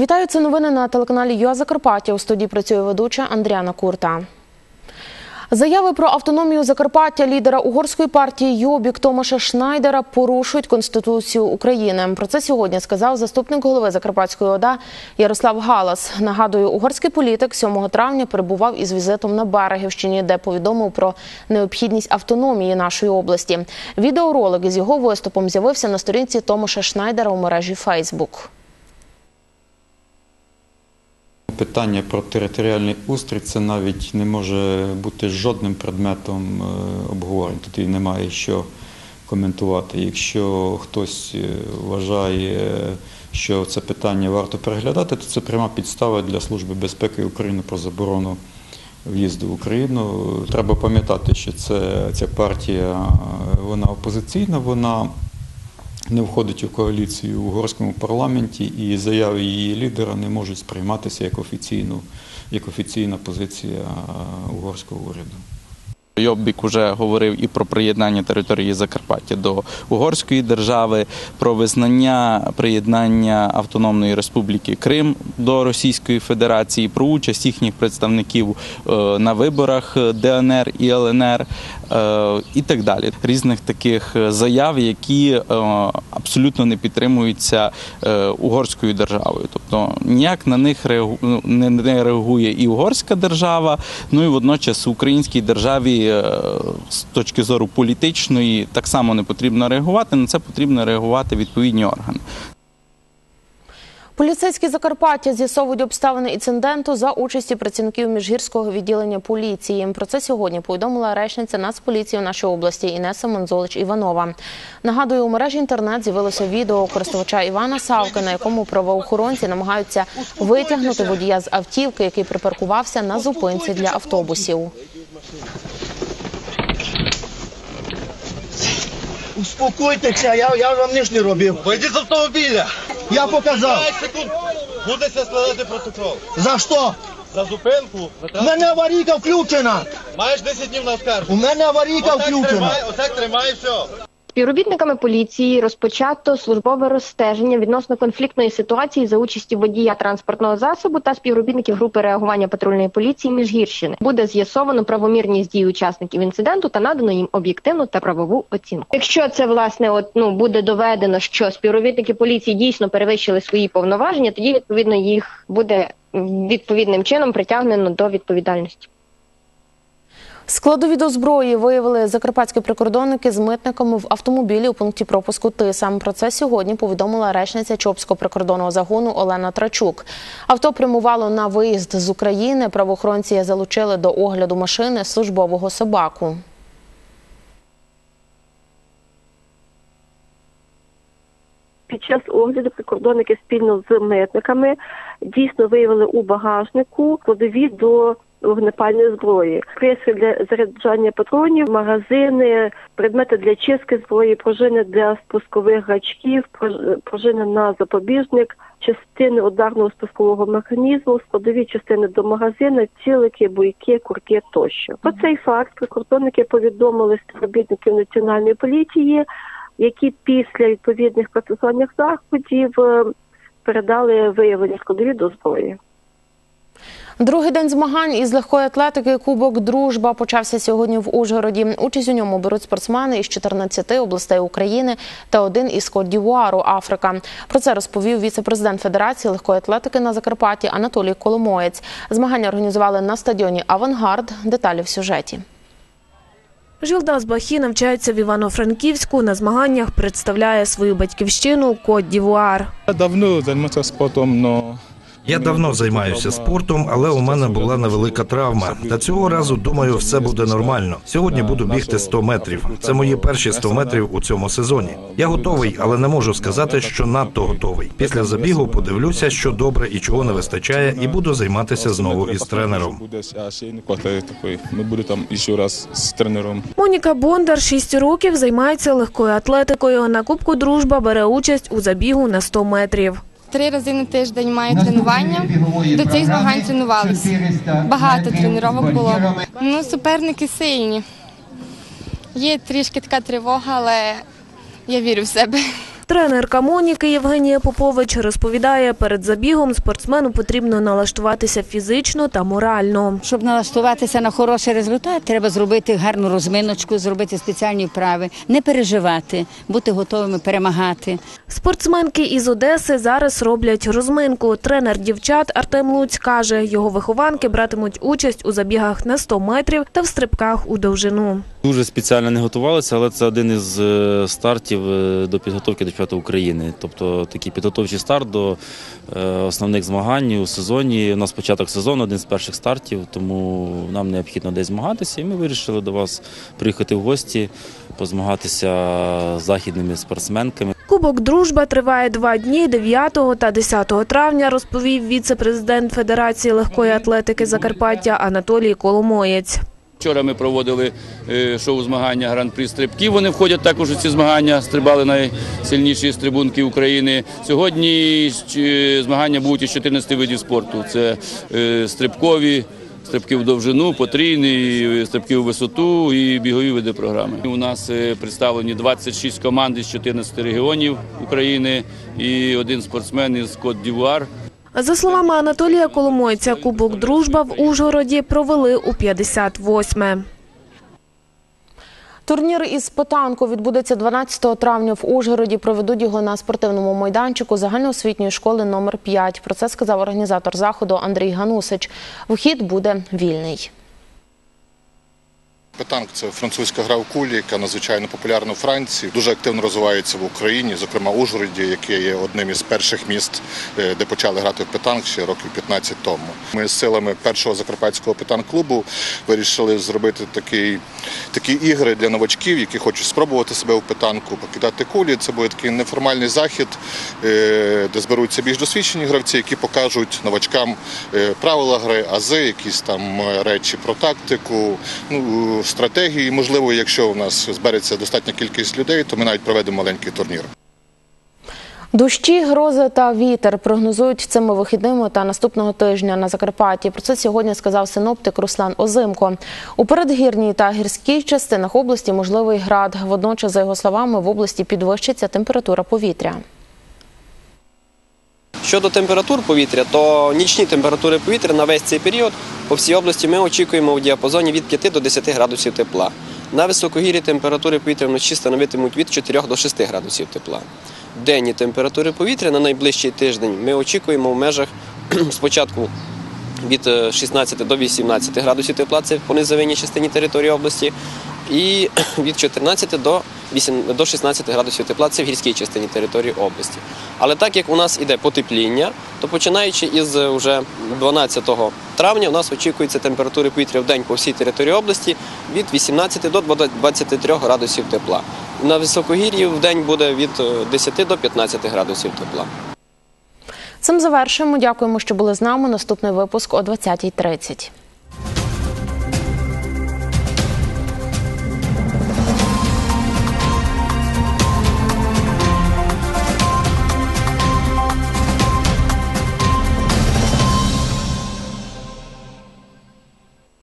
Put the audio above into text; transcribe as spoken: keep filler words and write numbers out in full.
Вітаю, це новини на телеканалі ЮА Закарпаття. У студії працює ведуча Андріана Курта. Заяви про автономію Закарпаття лідера угорської партії Йобік Томаша Шнайдера порушують Конституцію України. Про це сьогодні сказав заступник голови Закарпатської ОДА Ярослав Галас. Нагадую, угорський політик сьомого травня перебував із візитом на Берегівщині, де повідомив про необхідність автономії нашої області. Відеоролик із його виступом з'явився на сторінці Томаша Шнайдера у мережі Фейсбук. Питання про територіальний устрій – це навіть не може бути жодним предметом обговорень. Тут і немає що коментувати. Якщо хтось вважає, що це питання варто переглядати, то це пряма підстава для Служби безпеки України про заборону в'їзду в Україну. Треба пам'ятати, що це, ця партія, вона опозиційна, вона не входить у коаліцію в угорському парламенті, і заяви її лідера не можуть сприйматися як офіційну, як офіційна позиція угорського уряду. Йобік вже говорив і про приєднання території Закарпаття до угорської держави, про визнання приєднання Автономної Республіки Крим до Російської Федерації, про участь їхніх представників на виборах ДНР і ЛНР і так далі. Різних таких заяв, які абсолютно не підтримуються угорською державою. Тобто ніяк на них не реагує і угорська держава, ну і водночас українській державі з точки зору політичної так само не потрібно реагувати, на це потрібно реагувати відповідні органи. Поліцейські Закарпаття з'ясовують обставини інциденту за участі працівників міжгірського відділення поліції. Про це сьогодні повідомила речниця Нацполіції в нашій області Інеса Монзолич-Іванова. Нагадую, у мережі інтернет з'явилося відео користувача Івана Савки, на якому правоохоронці намагаються витягнути водія з автівки, який припаркувався на зупинці для автобусів. Успокойтеся, я, я вам ніж не робив. Вийдіть з автомобіля. Я показав. п'ять секунд. Будете складати протокол. За що? За зупинку. У мене аварійка включена. Маєш десять днів на У оскарження. мене аварійка Отак включена. тримай, отак тримай, все. Співробітниками поліції розпочато службове розстеження відносно конфліктної ситуації за участі водія транспортного засобу та співробітників групи реагування патрульної поліції Міжгірщини. Буде з'ясовано правомірність дій учасників інциденту та надано їм об'єктивну та правову оцінку. Якщо це, власне, от, ну, буде доведено, що співробітники поліції дійсно перевищили свої повноваження, тоді, відповідно, їх буде відповідним чином притягнено до відповідальності. Складові до зброї виявили закарпатські прикордонники з митниками в автомобілі у пункті пропуску Тиса. Про це сьогодні повідомила речниця Чопського прикордонного загону Олена Трачук. Авто прямувало на виїзд з України. Правоохоронці залучили до огляду машини службового собаку. Під час огляду прикордонники спільно з митниками дійсно виявили у багажнику складові до вогнепальної зброї. Пристрій для заряджання патронів, магазини, предмети для чистки зброї, пружини для спускових гачків, пружини на запобіжник, частини ударного спускового механізму, складові частини до магазину, цілики, буйки, курки тощо. Про цей факт прикордонники повідомили співробітників Національної поліції, які після відповідних процесуальних заходів передали виявлені складові до зброї. Другий день змагань із легкої атлетики Кубок «Дружба» почався сьогодні в Ужгороді. Участь у ньому беруть спортсмени із чотирнадцяти областей України та один із Кот-д'Івуару, Африка. Про це розповів віце-президент Федерації легкої атлетики на Закарпатті Анатолій Коломоєць. Змагання організували на стадіоні «Авангард». Деталі в сюжеті. Жилдас Бахі навчається в Івано-Франківську. На змаганнях представляє свою батьківщину Кот-д'Івуар. Я давно займаюся спортом, але... Я давно займаюся спортом, але у мене була невелика травма. Та цього разу, думаю, все буде нормально. Сьогодні буду бігти сто метрів. Це мої перші сто метрів у цьому сезоні. Я готовий, але не можу сказати, що надто готовий. Після забігу подивлюся, що добре і чого не вистачає, і буду займатися знову із тренером. Ми будемо там ще раз з тренером. Моніка Бондар шість років займається легкою атлетикою. На Кубку «Дружба» бере участь у забігу на сто метрів. Три рази на тиждень маю тренування. До цих змагань тренувалися. Багато тренувань було. Ну, суперники сильні. Є трішки така тривога, але я вірю в себе. Тренерка Моніки Євгенія Попович розповідає, перед забігом спортсмену потрібно налаштуватися фізично та морально. Щоб налаштуватися на хороший результат, треба зробити гарну розминочку, зробити спеціальні вправи, не переживати, бути готовими перемагати. Спортсменки із Одеси зараз роблять розминку. Тренер дівчат Артем Луць каже, його вихованки братимуть участь у забігах на сто метрів та в стрибках у довжину. Дуже спеціально не готувалися, але це один із стартів до підготовки до чемпіонату України. Тобто такий підготовчий старт до основних змагань у сезоні. У нас початок сезону, один з перших стартів, тому нам необхідно десь змагатися. І ми вирішили до вас приїхати в гості, позмагатися з західними спортсменками. Кубок «Дружба» триває два дні, дев'ятого та десятого травня, розповів віце-президент Федерації легкої атлетики Закарпаття Анатолій Коломоєць. Вчора ми проводили шоу-змагання Гран-прі стрибків. Вони входять також у ці змагання, стрибали найсильніші стрибунки України. Сьогодні змагання будуть із чотирнадцяти видів спорту. Це стрибкові, стрибки в довжину, потрійні, стрибки у висоту і бігові види програми. У нас представлені двадцять шість команд із чотирнадцяти регіонів України і один спортсмен із Кот-д'Івуар. За словами Анатолія Коломойця, Кубок «Дружба» в Ужгороді провели у п'ятдесят восьме. Турнір із потанку відбудеться дванадцятого травня в Ужгороді. Проведуть його на спортивному майданчику загальноосвітньої школи номер п'ять. Про це сказав організатор заходу Андрій Ганусич. Вхід буде вільний. Петанк – це французька гра в кулі, яка надзвичайно популярна у Франції. Дуже активно розвивається в Україні, зокрема в Ужгороді, яке є одним із перших міст, де почали грати в петанк ще років п'ятнадцять тому. Ми з силами першого закарпатського петанк-клубу вирішили зробити такі, такі ігри для новачків, які хочуть спробувати себе в петанку, покидати кулі. Це буде такий неформальний захід, де зберуться більш досвідчені гравці, які покажуть новачкам правила гри, ази, якісь там речі про тактику, ну, стратегії. Можливо, якщо у нас збереться достатня кількість людей, то ми навіть проведемо маленький турнір. Дощі, грози та вітер прогнозують цими вихідними та наступного тижня на Закарпатті. Про це сьогодні сказав синоптик Руслан Озимко. У передгірній та гірській частинах області можливий град. Водночас, за його словами, в області підвищиться температура повітря. Щодо температур повітря, то нічні температури повітря на весь цей період по всій області ми очікуємо у діапазоні від п'яти до десяти градусів тепла. На високогір'ї температури повітря вночі становитимуть від чотирьох до шести градусів тепла. Денні температури повітря на найближчий тиждень ми очікуємо в межах спочатку від шістнадцяти до вісімнадцяти градусів тепла, це по низовинній частині території області, і від чотирнадцяти до шістнадцяти градусів тепла, це в гірській частині території області. Але так як у нас іде потепління, то починаючи із вже дванадцятого травня у нас очікується температури повітря в день по всій території області від вісімнадцяти до двадцяти трьох градусів тепла. На високогір'ї в день буде від десяти до п'ятнадцяти градусів тепла. Цим завершуємо. Дякуємо, що були з нами. Наступний випуск о двадцятій тридцять.